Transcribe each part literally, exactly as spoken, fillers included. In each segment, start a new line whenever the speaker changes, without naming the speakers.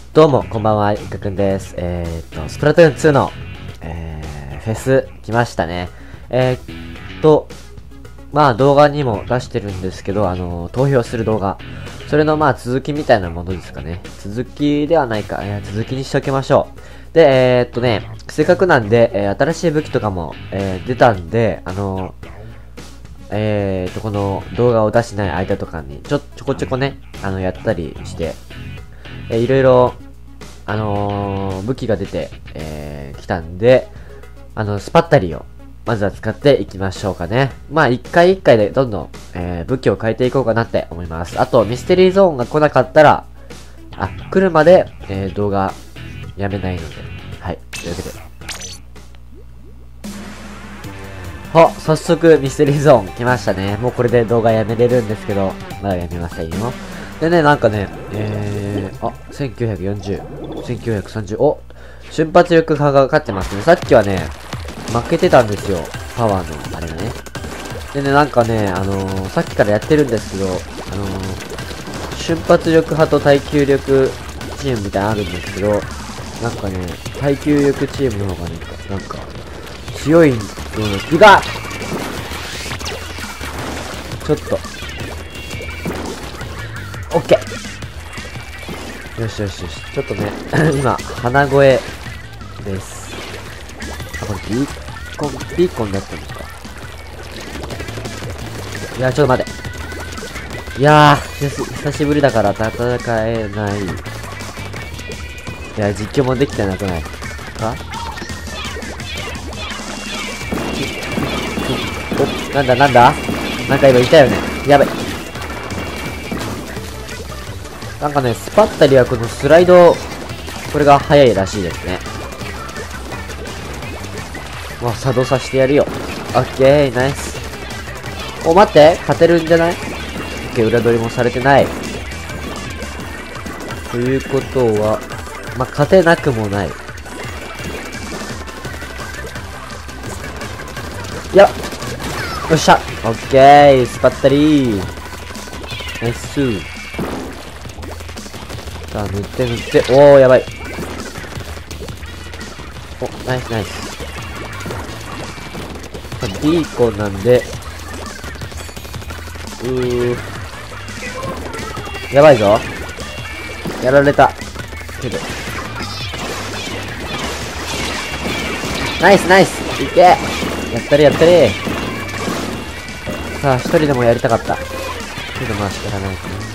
どうも、こんばんは、いかくんです。えーっと、スプラトゥーンツーの、えー、フェス来ましたね。えーっと、まあ動画にも出してるんですけど、あのー、投票する動画。それのまあ続きみたいなものですかね。続きではないか、えー、続きにしておきましょう。で、えー、っとね、せっかくなんで、えー、新しい武器とかも、えー、出たんで、あのー、えーっと、この動画を出しない間とかに、ちょ、ちょこちょこね、あの、やったりして、えー、いろいろ、あのー、武器が出て、えー、来たんで、あの、スパッタリーを、まずは使っていきましょうかね。まあ、一回一回でどんどん、えー、武器を変えていこうかなって思います。あと、ミステリーゾーンが来なかったら、あ、来るまで、えー、動画、やめないので。はい。というわけで。あ、早速、ミステリーゾーン来ましたね。もうこれで動画やめれるんですけど、まだやめませんよ。でね、なんかね、えー、あ、せんきゅうひゃくよんじゅう、せんきゅうひゃくさんじゅう、お、瞬発力派が勝ってますね。さっきはね、負けてたんですよ。パワーの、あれがね。でね、なんかね、あのー、さっきからやってるんですけど、あのー、瞬発力派と耐久力チームみたいなのあるんですけど、なんかね、耐久力チームの方がね、なんか、強いような気が、ちょっと、オッケー。よしよしよし。ちょっとね、今、鼻声です。あ、これビーコン、ビーコンだったのか。いや、ちょっと待って。いやー、久しぶりだから戦えない。いや、実況もできてなくないか？お、なんだなんだなんか今いたよね。やばい。なんかね、スパッタリはこのスライド、これが速いらしいですね。まあ、作動させてやるよ。オッケー、ナイス。お、待って、勝てるんじゃない？オッケー、裏取りもされてない。ということは、まあ、勝てなくもない。いや、よっしゃ、オッケー、スパッタリー。ナイスー。さあ、塗って塗って、おー、やばい。お、ナイスナイス。ビーコンなんで、うー。やばいぞ。やられた。けど。ナイスナイスいけ！やったれやったれ。さあ、一人でもやりたかった。けどまあ仕方ないかな。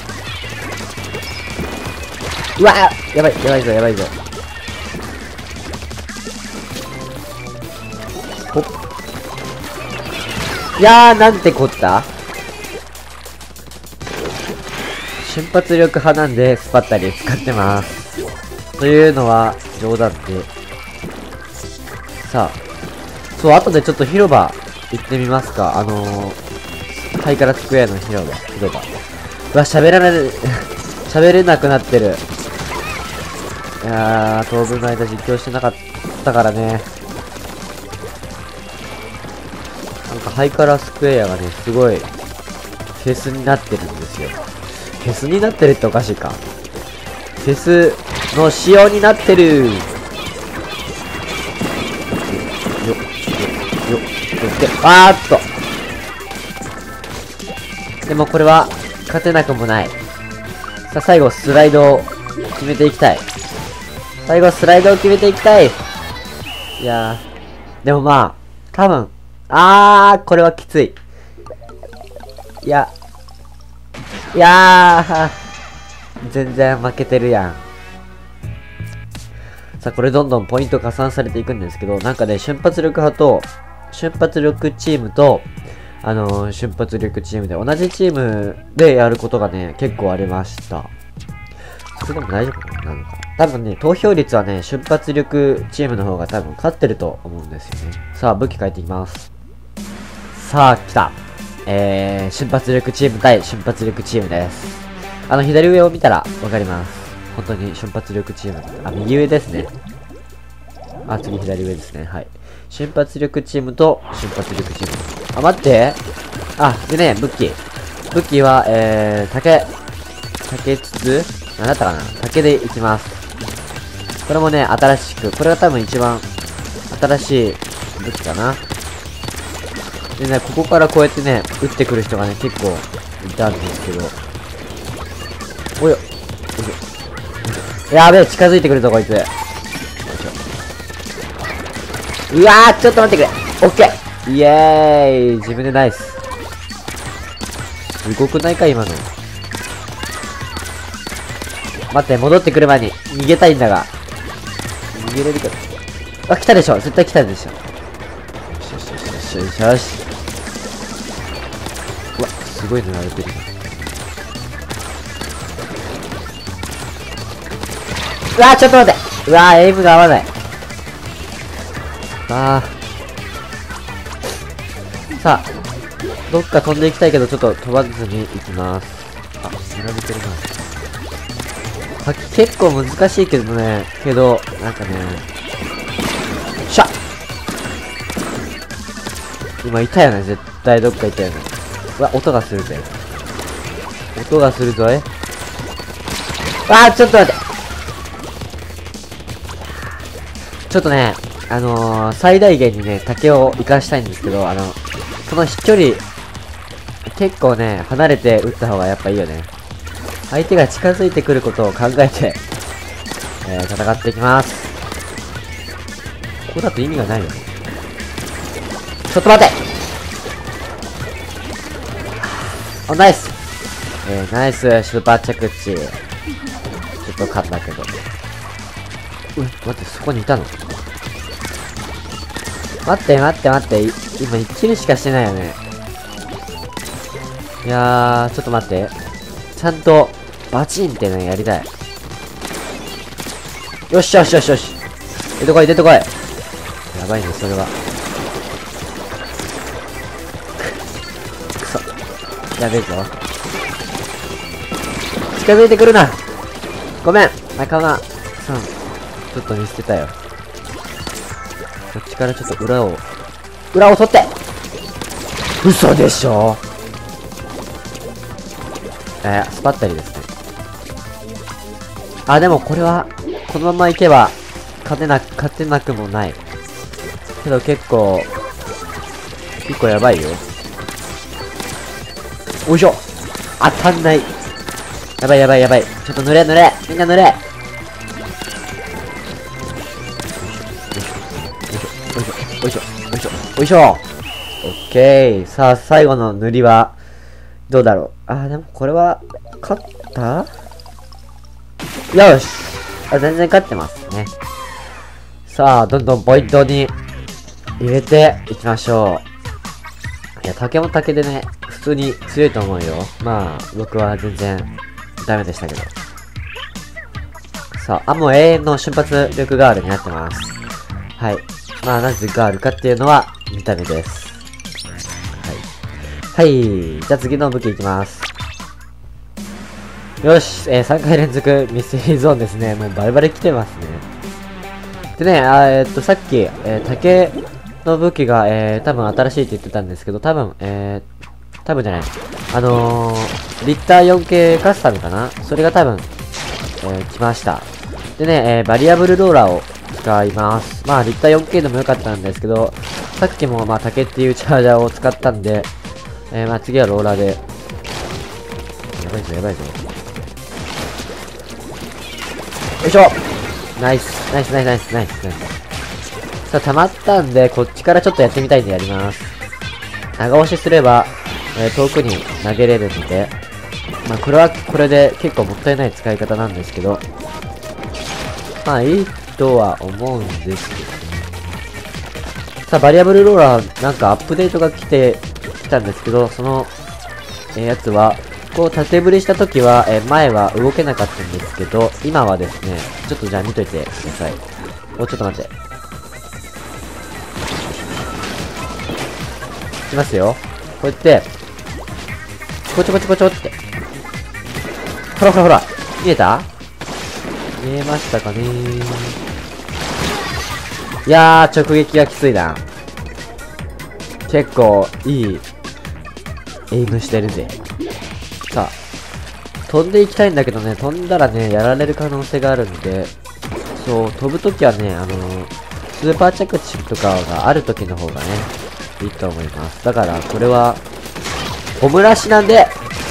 うわぁやばい、やばいぞ、やばいぞ。ほっ。いやー、なんてこった？瞬発力派なんで、スパッタリ使ってます。というのは、冗談で。さあ。そう、後でちょっと広場、行ってみますか。あのー、ハイカラスクエアの広場、広場。うわ、喋られる、喋れなくなってる。いやー、当分の間実況してなかったからね。なんかハイカラスクエアがね、すごい、フェスになってるんですよ。フェスになってるっておかしいか。フェスの仕様になってる。よっ、よっ、よっ、よっ、で、あーっと。でもこれは、勝てなくもない。さあ、最後、スライドを決めていきたい。最後、スライドを決めていきたい。いやー。でもまあ、多分、あー、これはきつい。いや、いやー、全然負けてるやん。さあ、これどんどんポイント加算されていくんですけど、なんかね、瞬発力派と、瞬発力チームと、あのー、瞬発力チームで、同じチームでやることがね、結構ありました。それでも大丈夫なのかな？多分ね、投票率はね、瞬発力チームの方が多分勝ってると思うんですよね。さあ、武器変えていきます。さあ、来た。えー、瞬発力チーム対瞬発力チームです。あの、左上を見たらわかります。本当に瞬発力チーム。あ、右上ですね。あ、次左上ですね。はい。瞬発力チームと瞬発力チーム。あ、待って。あ、でね、武器。武器は、えー、竹、竹筒何だったかな、竹でいきます。これもね、新しく、これが多分一番新しい武器かな。でね、ここからこうやってね、撃ってくる人がね、結構いたんですけど。およ。およ。やべえ、近づいてくるぞ、こいつ。よいしょ。うわー、ちょっと待ってくれ。オッケー。イエーイ。自分でナイス。すごくないか、今の。待って、戻ってくる前に逃げたいんだが。逃げれるか。あ、来たでしょ。絶対来たでしょ。よしよしよしよしよしよし。うわ、すごい塗られてるな。うわー、ちょっと待って。うわー、エイムが合わない。あー。さあ、どっか飛んでいきたいけど、ちょっと飛ばずに行きます。あ、塗られてるな。結構難しいけどね、けど、なんかね、しゃ今いたよね、絶対どっかいたよね。うわ、音がするぜ。音がするぞい。あー、ちょっと待って。ちょっとね、あのー、最大限にね、竹を活かしたいんですけど、あの、その飛距離、結構ね、離れて撃った方がやっぱいいよね。相手が近づいてくることを考えて、えー、戦っていきます。ここだと意味がないよね。ちょっと待ってお、ナイスえー、ナイススーパー着地。ちょっと噛んだけど。う、待って、そこにいたの？待って待って待って、今いちキルしかしてないよね。いやー、ちょっと待って。ちゃんと、バチンってね、やりたい。よしよしよしよし。出てこい出てこい。やばいね、それは。くそ。やべえぞ。近づいてくるな。ごめん、仲間さん。ちょっと見捨てたよ。こっちからちょっと裏を、裏を取って嘘でしょ。えー、スパッタリですね。あ、でもこれは、このままいけば、勝てなく、勝てなくもない。けど結構、結構やばいよ。おいしょ当たんない。やばいやばいやばい。ちょっと濡れ濡れみんな濡れおいしょおいしょおいしょオッケー。さあ、最後の塗りは、どうだろう。あー、でもこれは、勝ったよしあ、全然勝ってますね。さあ、どんどんポイントに入れていきましょう。いや、竹も竹でね、普通に強いと思うよ。まあ、僕は全然ダメでしたけど。さあ、あ、もう永遠の瞬発力ガールになってます。はい。まあ、なぜガールかっていうのは、見た目です。はい。はい。じゃあ次の武器いきます。よし、えー、さんかい連続ミステリーゾーンですね。もうバリバリ来てますね。でね、あえー、っと、さっき、えー、竹の武器が、えー、多分新しいって言ってたんですけど、多分、えー、多分じゃない。あのー、リッター よんケー カスタムかなそれが多分、えー、来ました。でね、えー、バリアブルローラーを使います。まあ、リッター よんケー でもよかったんですけど、さっきも、まあ、竹っていうチャージャーを使ったんで、えー、まあ、次はローラーで。やばいぞ、やばいぞ。よいしょナイスナイスナイスナイスナイスナイス。さあ、溜まったんで、こっちからちょっとやってみたいんでやります。長押しすれば、えー、遠くに投げれるので、まあ、これはこれで結構もったいない使い方なんですけど、まあ、いいとは思うんですけどね。さあ、バリアブルローラー、なんかアップデートが来て、来たんですけど、その、えー、やつは、こう縦振りした時は、えー、前は動けなかったんですけど、今はですね、ちょっとじゃあ見といてください。お、ちょっと待って。いきますよ。こうやって、こちょこちょこちょって。ほらほらほら、見えた？見えましたかねー。いやー、直撃がきついな。結構、いい、エイムしてるぜ。さあ、 飛んでいきたいんだけどね、飛んだらね、やられる可能性があるんで、そう、飛ぶときはね、あのー、スーパー着地とかがあるときの方がね、いいと思います。だから、これは、ゴムラシなんで、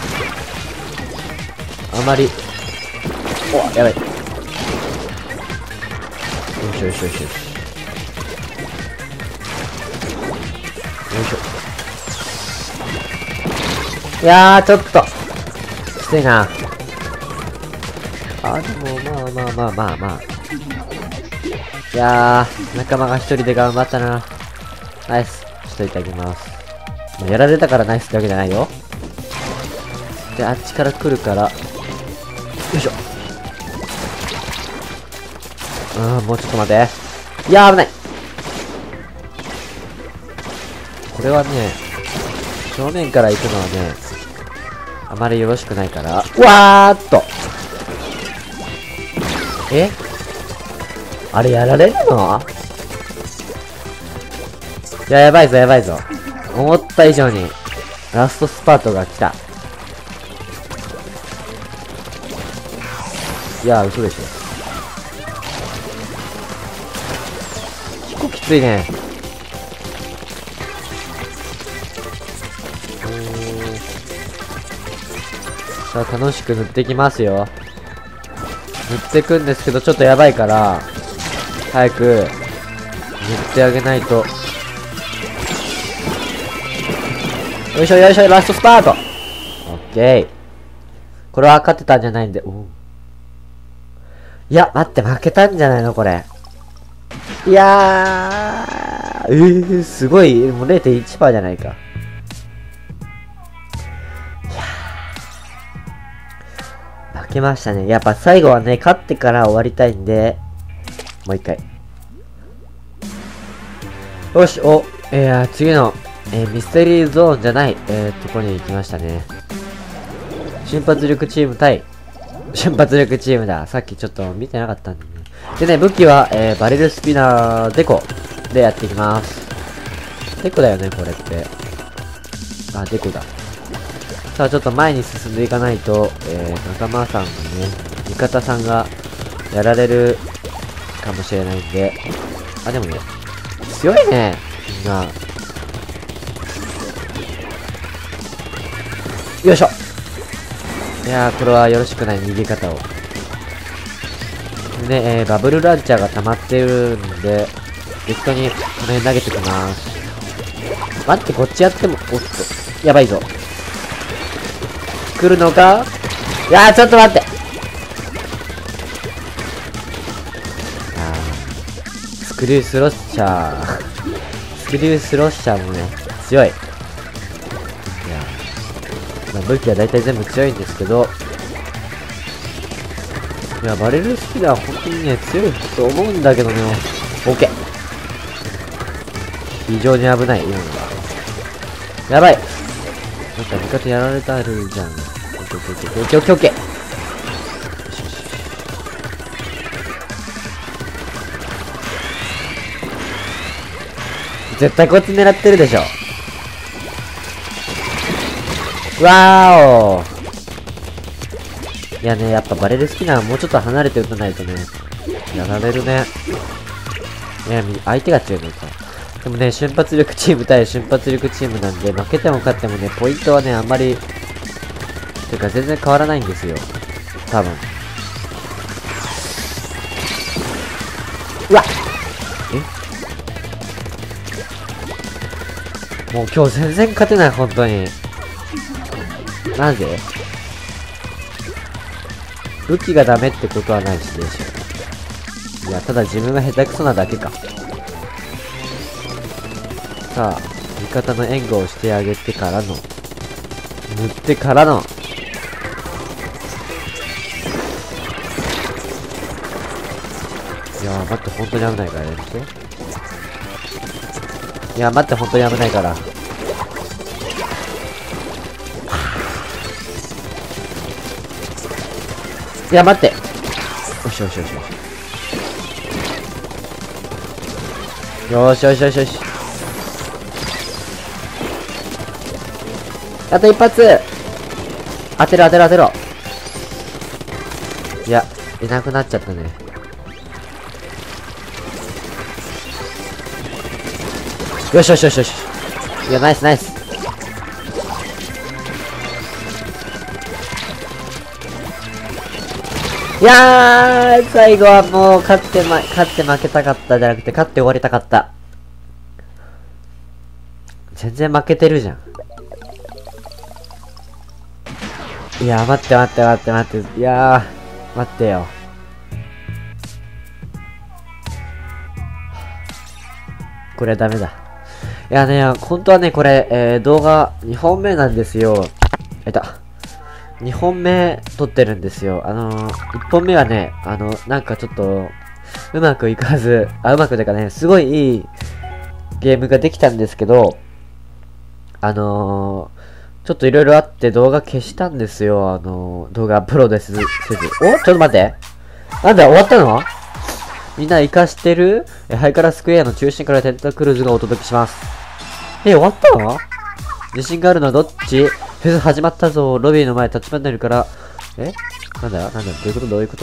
あまり、お、やばい。よしよしよしよし。よいしょ。いやー、ちょっと、きついな。あ、でも、まあまあまあまあまあ。いやー、仲間が一人で頑張ったな。ナイス。しといてあげます。もうやられたからナイスってわけじゃないよ。で、あっちから来るから、よいしょ。うん、もうちょっと待て。いやー、危ない。これはね、正面から行くのはね、あまりよろしくないから、うわーっと。えあれやられるの？いや、やばいぞ、やばいぞ。思った以上に、ラストスパートが来た。いや、嘘でしょ。結構きついね。さあ、楽しく塗っていきますよ。塗っていくんですけど、ちょっとやばいから、早く、塗ってあげないと。よいしょよいしょ、ラストスパート！オッケー。これは勝ってたんじゃないんで、おいや、待って、負けたんじゃないのこれ。いやー、えー、すごい、もう れいてんいちパーセント じゃないか。いやー、負けましたね。やっぱ最後はね、勝ってから終わりたいんで、もう一回。よし、お、えー、次の、えー、ミステリーゾーンじゃない、えー、とこに行きましたね。瞬発力チーム対、瞬発力チームだ。さっきちょっと見てなかったんでね。でね、武器は、えー、バレルスピナーデコでやっていきます。デコだよね、これって。あ、デコだ。さあ、ちょっと前に進んでいかないと、えー、仲間さんがね、味方さんがやられるかもしれないんで。あ、でもね、強いね、みんな。よいしょ。いやー、これはよろしくない逃げ方を。で、えー、バブルランチャーが溜まってるんで、適当にこの辺投げてきます。待って、こっちやっても、おっと、やばいぞ。来るのか？いやー、ちょっと待って。あー、スクリュースロッシャー。スクリュースロッシャーもね、強い。まあ、武器は大体全部強いんですけど、いや、バレルスピナーは本当にね、強いと思うんだけどね。OK。非常に危ない、今のが。やばい。なんか味方やられたるじゃん。OK、OK、OK、OK。絶対こっち狙ってるでしょ。わーおー。いやね、やっぱバレルスピナーはもうちょっと離れて打たないとね、やられるね。いや、相手が強いのか。でもね、瞬発力チーム対瞬発力チームなんで、負けても勝ってもね、ポイントはね、あんまり、てか全然変わらないんですよ。多分。うわっ！え？もう今日全然勝てない、本当に。なぜ？武器がダメってことはないしでしょ。いや、ただ自分が下手くそなだけか。さあ、味方の援護をしてあげてからの、塗ってからの、いやー、待って、本当に危ないからやめて。いやー、待って、本当に危ないから。いや、待って。よしよしよしよし。よしよしよしよし。あと一発。当てろ当てろ当てろ。 いなくなっちゃったね。よしよしよしよし。いや、ナイスナイス。いやー、最後はもう、勝って、ま、勝って負けたかったじゃなくて、勝って終わりたかった。全然負けてるじゃん。いやー、待って待って待って待って。いやー、待ってよ。これはダメだ。いやね、本当はね、これ、えー、動画にほんめなんですよ。あいた。にほんめ撮ってるんですよ。あのー、いっぽんめはね、あの、なんかちょっと、うまくいかず、あ、うまくてかね、すごいいいゲームができたんですけど、あのー、ちょっといろいろあって動画消したんですよ。あのー、動画アップロードせず。せずおちょっと待って。なんだ、終わったの？みんな活かしてる？え、ハイカラスクエアの中心からテンタクルズがお届けします。え、終わったの？自信があるのはどっち？フェス始まったぞ。ロビーの前立ち話になるから。えなんだなんだどういうことどういうこと？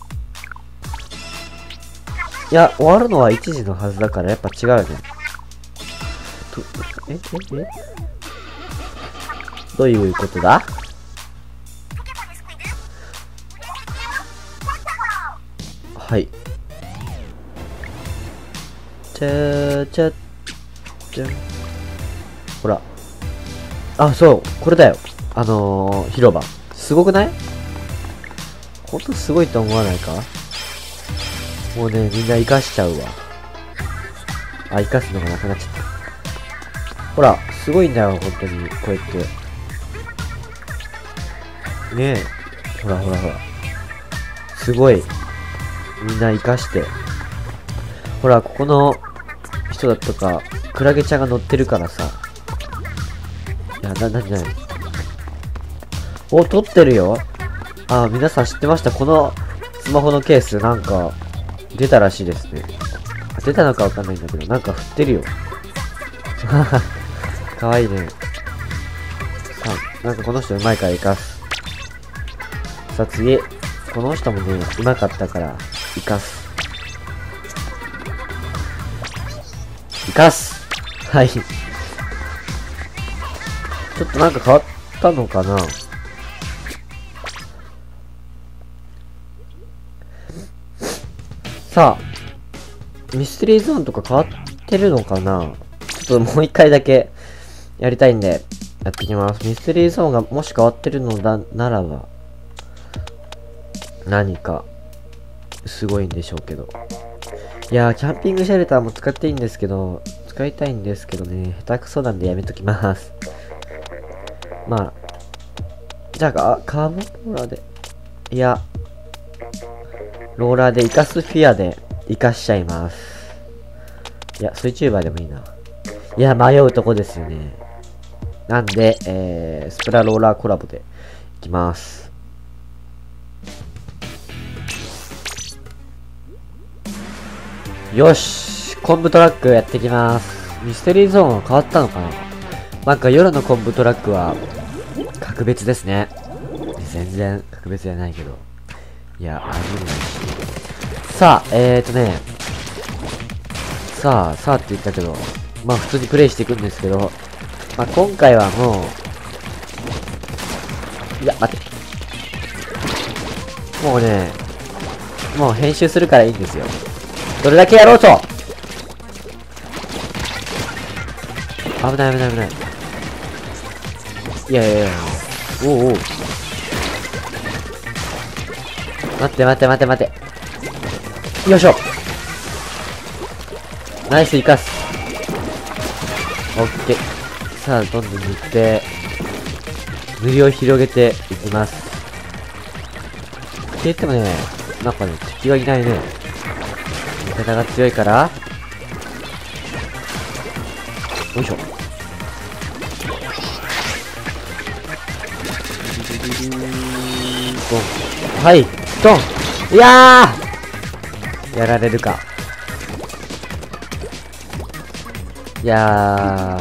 いや、終わるのはいちじのはずだからやっぱ違うよね。と、えええどういうことだ？はい。ちゃちゃちゃほら。あ、そう。これだよ。あのー、広場。すごくない？ほんとすごいと思わないか？もうね、みんな活かしちゃうわ。あ、活かすのがなくなっちゃった。ほら、すごいんだよ、本当に。こうやって。ねえ。ほらほらほら。すごい。みんな活かして。ほら、ここの人だとか、クラゲちゃんが乗ってるからさ。いや、な、なになにお、撮ってるよ。あ、皆さん知ってました？このスマホのケース、なんか、出たらしいですね。出たのかわかんないんだけど、なんか振ってるよ。かわいいね。さあ、なんかこの人うまいから生かす。さあ次。この人もね、うまかったから、生かす。生かすはい。ちょっとなんか変わったのかな？さあ、ミステリーゾーンとか変わってるのかな？ちょっともう一回だけやりたいんで、やってきます。ミステリーゾーンがもし変わってるのだならば、何か、すごいんでしょうけど。いやー、キャンピングシェルターも使っていいんですけど、使いたいんですけどね、下手くそなんでやめときます。まあ、じゃあ、カーボンローラーで、いや、ローラーで生かすフィアで生かしちゃいます。いや、水チューバーでもいいな。いや、迷うとこですよね。なんで、えー、スプラローラーコラボでいきます。よし、昆布トラックやってきます。ミステリーゾーンは変わったのかな？なんか夜の昆布トラックは格別ですね。全然格別じゃないけど。いや、ありえないし。さあ、えーとね。さあ、さあって言ったけど、まあ普通にプレイしていくんですけど、まあ今回はもう、いや、待って。もうね、もう編集するからいいんですよ。どれだけやろうと！危ない危ない危ない。いやいやいや。おうおう。待って待って待って待って。よいしょ。ナイス生かす。オッケー。さあ、どんどん塗って、塗りを広げていきます。って言ってもね、なんかね、敵がいないね。味方が強いから、よいしょ。はい、ドン。いやーやられるか。いや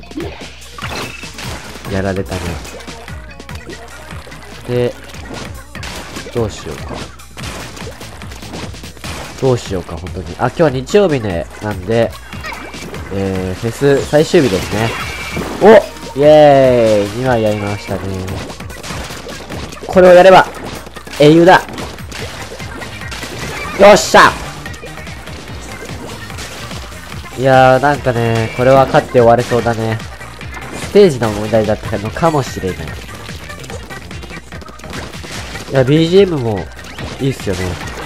ーやられたね。で、どうしようか。 どうしようか、本当に。あ、今日は日曜日ね、なんで、えー、フェス最終日ですね。おイェーイ !に 枚やりましたね。これをやれば、英雄だよっしゃいやー、なんかね、これは勝って終われそうだね。ステージの問題だったのかもしれない。いや、ビージーエム もいいっすよね。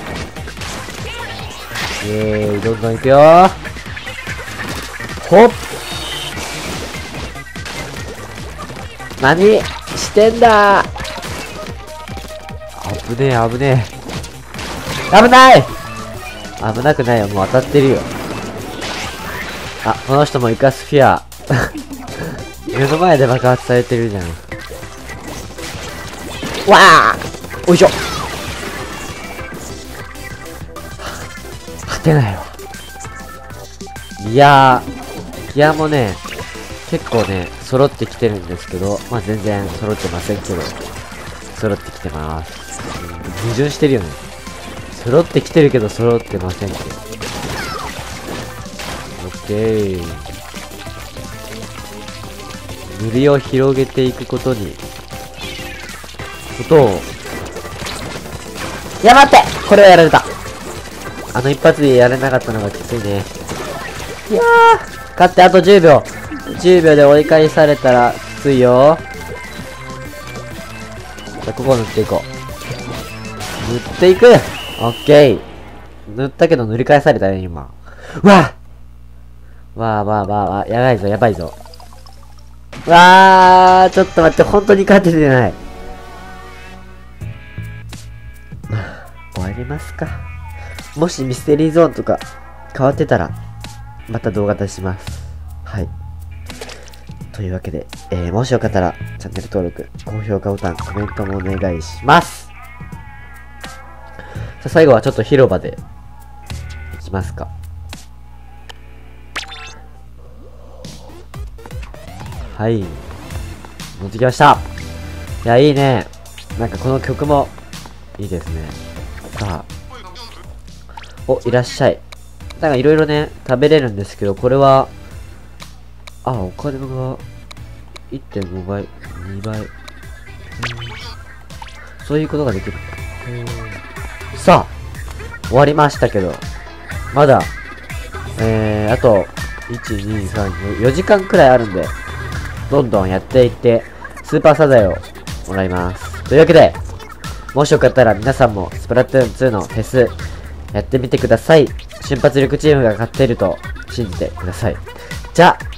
イェーイ、どんどん行くよー。ほっ何してんだー。危ねえ、危ねえ。危ない危なくないよ、もう当たってるよ。あ、この人もイカスフィア。目の前で爆発されてるじゃん。わあおいしょ勝てないわ。いやー、ギアもね、結構ね、揃ってきてるんですけど、まあ全然揃ってませんけど、揃ってきてまーす。矛盾してるよね。揃ってきてるけど揃ってませんけど。オッケー。塗りを広げていくことに、ことを、いや待ってこれはやられた。あの一発でやれなかったのがきついね。いやー勝ってあとじゅうびょう。じゅうびょうで追い返されたらきついよ。じゃあここを塗っていこう。塗っていくオッケー。塗ったけど塗り返されたね、今。うわわあわあわあわあ、やばいぞ、やばいぞ。わー、ちょっと待って、本当に勝ててない。終わりますか。もしミステリーゾーンとか変わってたら、また動画出します。はい。というわけで、えー、もしよかったら、チャンネル登録、高評価ボタン、コメントもお願いします。さあ、最後はちょっと広場で、いきますか。はい。持ってきました。いや、いいね。なんかこの曲も、いいですね。さあ。お、いらっしゃい。なんかいろいろね、食べれるんですけど、これは、あ、お金が、いってんごばい、にばい。そういうことができる。さあ、終わりましたけど、まだ、えー、あと、いち、に、さん、よじかんくらいあるんで、どんどんやっていって、スーパーサザエをもらいます。というわけで、もしよかったら皆さんもスプラトゥーンツーのフェスやってみてください。瞬発力チームが勝っていると信じてください。じゃあ、